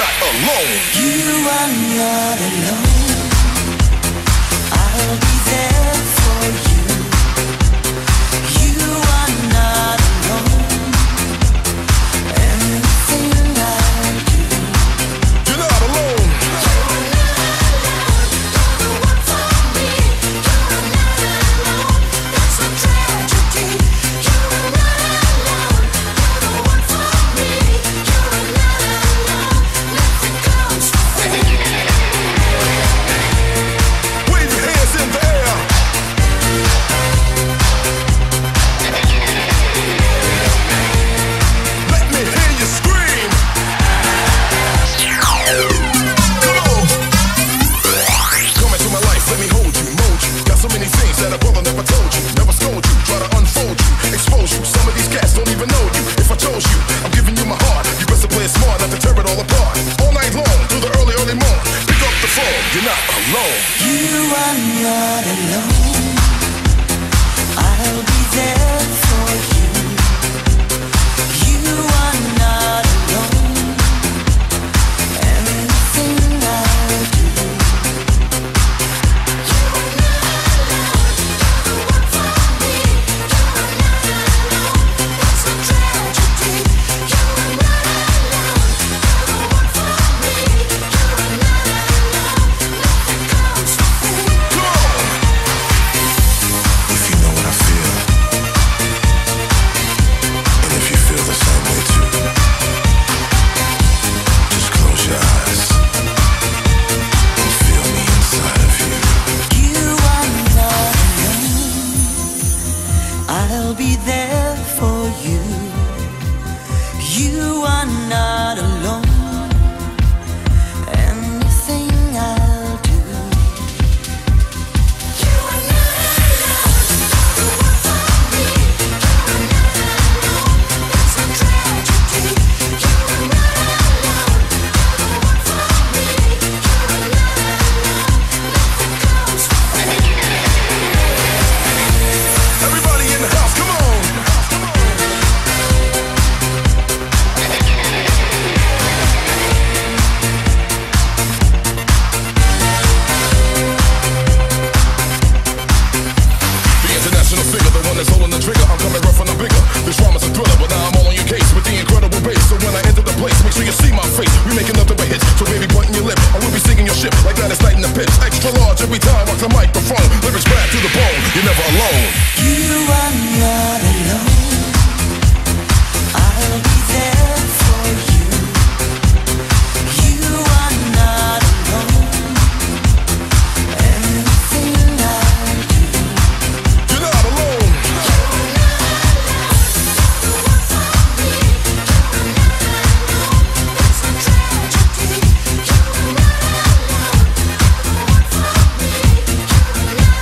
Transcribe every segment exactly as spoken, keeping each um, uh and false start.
not alone. You are not alone. I'll be there for you. You are not alone. Anything I do, You're not alone. you're not alone. You're the one for me. You're not alone. That's a tragedy. You're not alone. You're the one for me. You're not alone. Nothing comes free. Wave your hands in the air. Let me hear you scream. Come on. Come into my life, let me hold you, mold you. Got so many things that a brother never told you. Never scold you, try to unfold you, expose you. Some of these cats don't even know you. If I chose you, I'm giving you my heart. You best to play it smart, not to tear it all apart. All night long, through the early, early morn. Pick up the phone, you're not alone. You are not alone. I'll be there for you. You are not alone. Anything I do, you are not alone. You're the one for me. You're not alone. That's a tragedy. You are not alone. You're the one for me. You're not alone. Nothing comes free. Come on. If you know what I feel, and if you feel the same way too, just close your eyes and feel me inside of you. You are not alone. I'll be there for you. You are not alone. Anything I'll do. You are not alone. You're the one for me. You're not alone. That's a tragedy. You are not alone. You're the one for me. You're not alone. Nothing comes free. Everybody in the house, come on. The international figure, the one that's holding the trigger. I'm coming rough and I'm bigger. This drama's a thriller, but now I'm all on your case with the incredible bass. So when I enter the place, make sure you see my face. We making nothing but hits, so baby, point in your lip. I will be singing your ship like that is night in the pits. Extra large every time, rock the microphone. Lyrics bad to the bone, you're never alone. You are not alone. I'll be there for you. You are not alone. Anything I do, You're not alone. you're not alone. You're the one for me. You're not alone. That's a tragedy. You're not alone. You're the one for me. You're not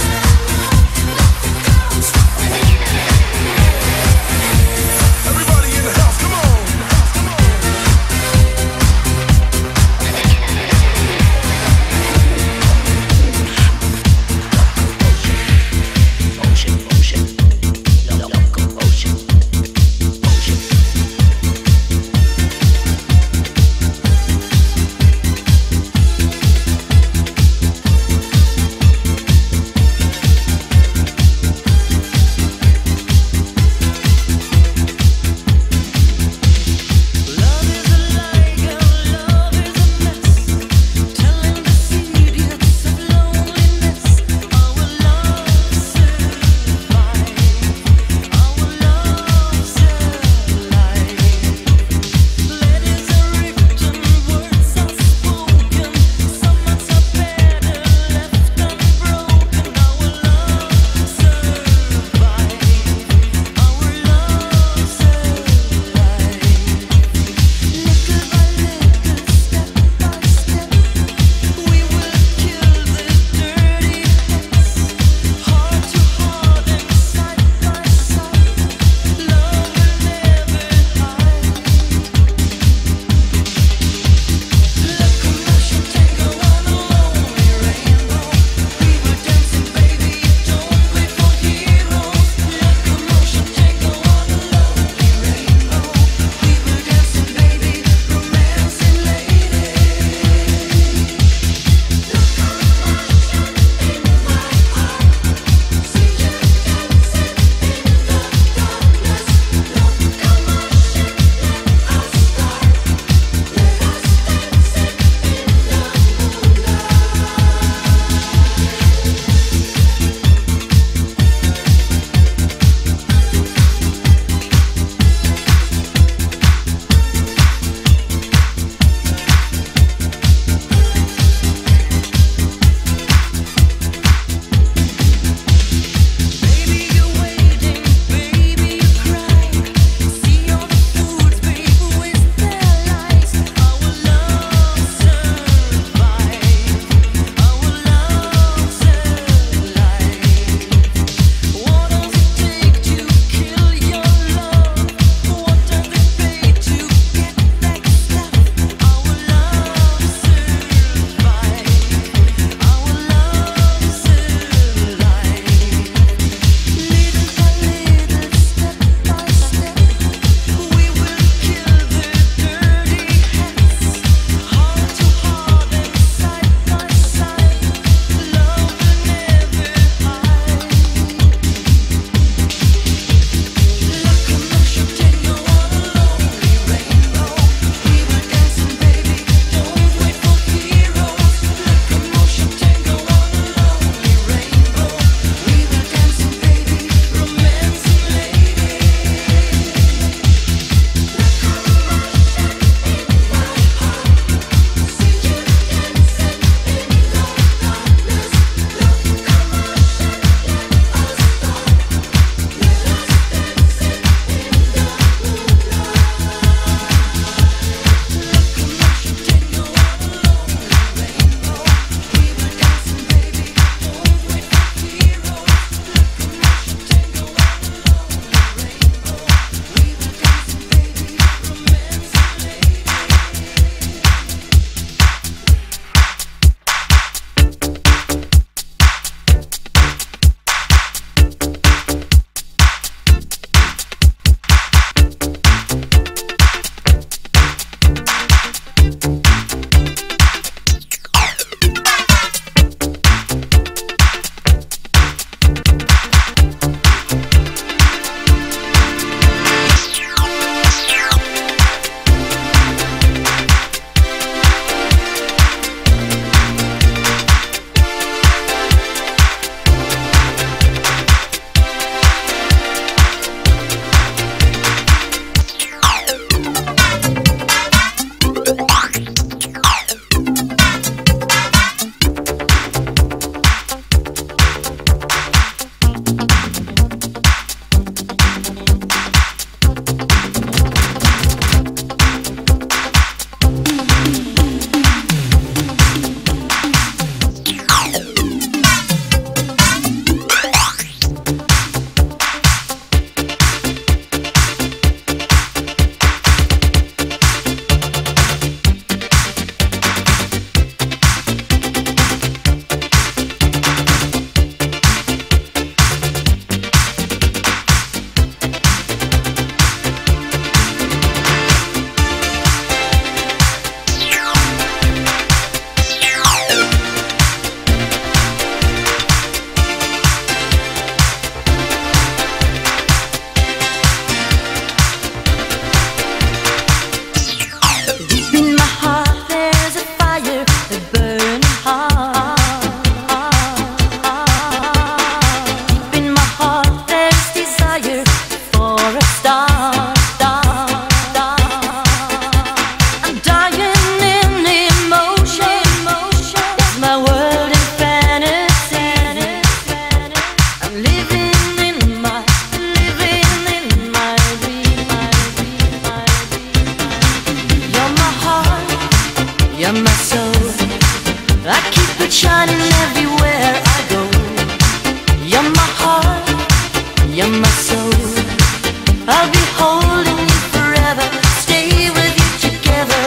You're my soul. I keep it shining everywhere I go. You're my heart. You're my soul. I'll be holding you forever. Stay with you together.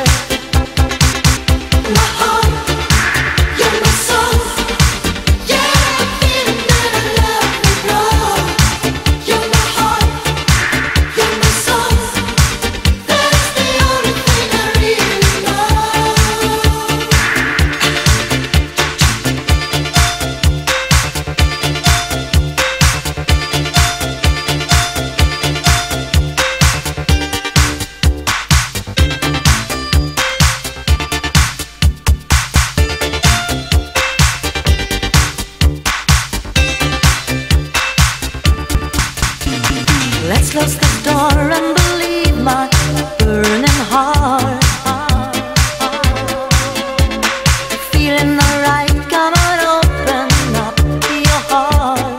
My heart. You're my soul. Yeah, I'm feeling that I love you, Lord. You're my heart. You're my soul. That's the only thing I really know. Let's close the door and believe my burning heart. Feeling alright, come on, open up your heart.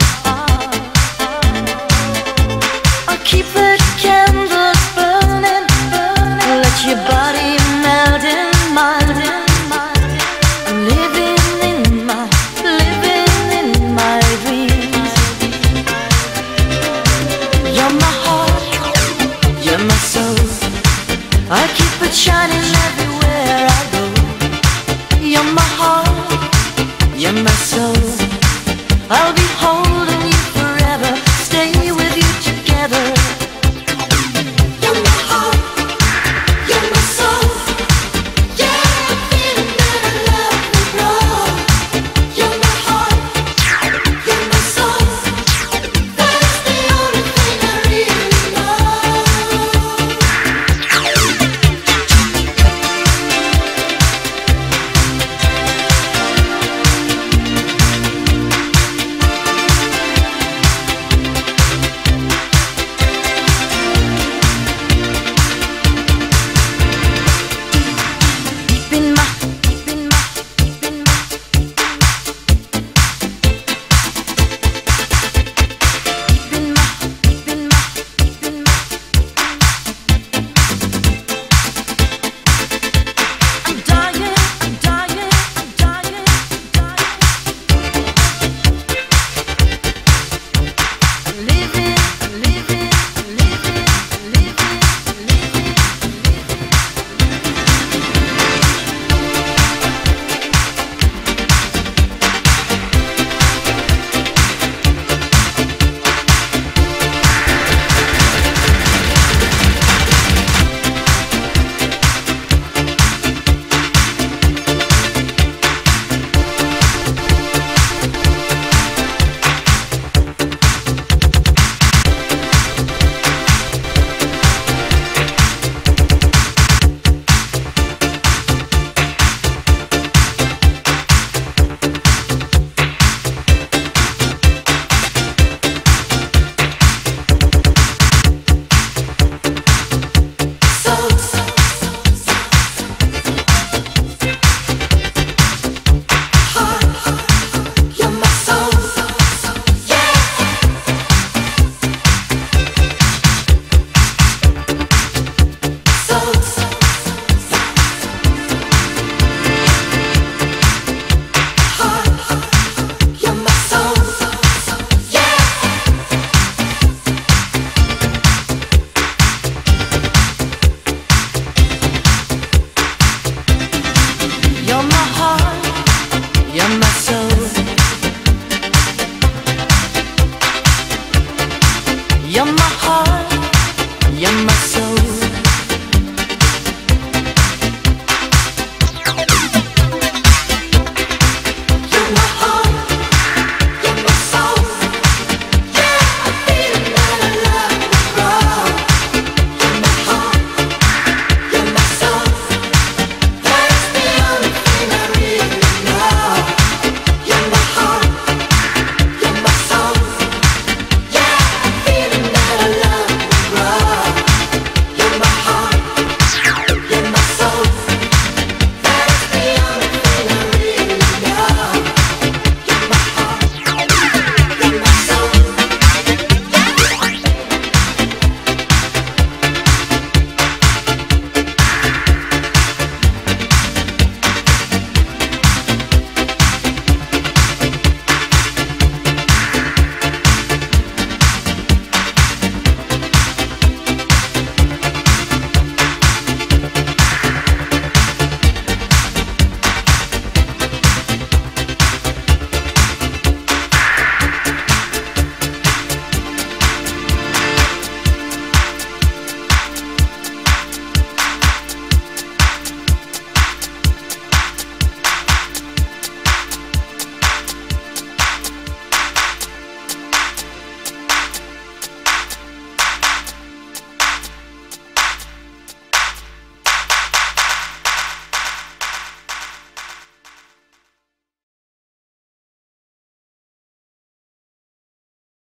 I'll keep the candles burning, let your body melt in mine. I'm living in my, living in my dreams. You're my heart, you're my soul. I keep it shining everywhere I go. You're my heart, you're my soul. I'll be home.